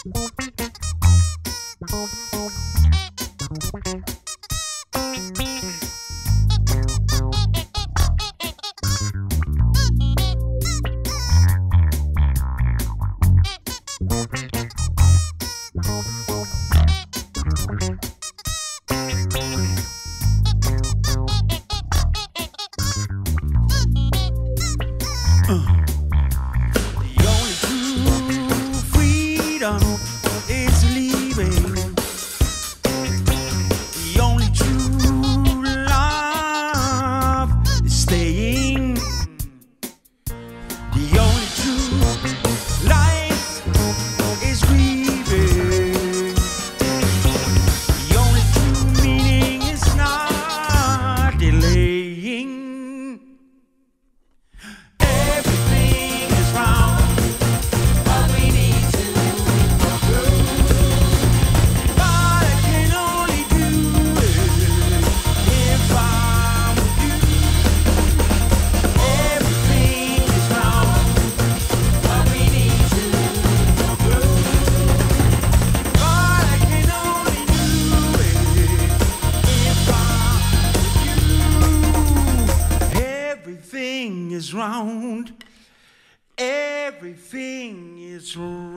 Everything is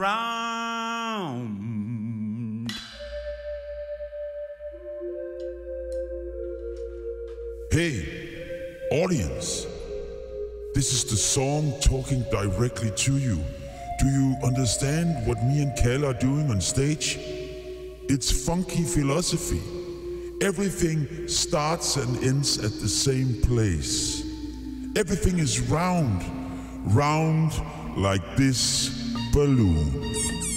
round. Hey, audience. This is the song talking directly to you. Do you understand what me and Kalle are doing on stage? It's funky philosophy. Everything starts and ends at the same place. Everything is round, round like this balloon.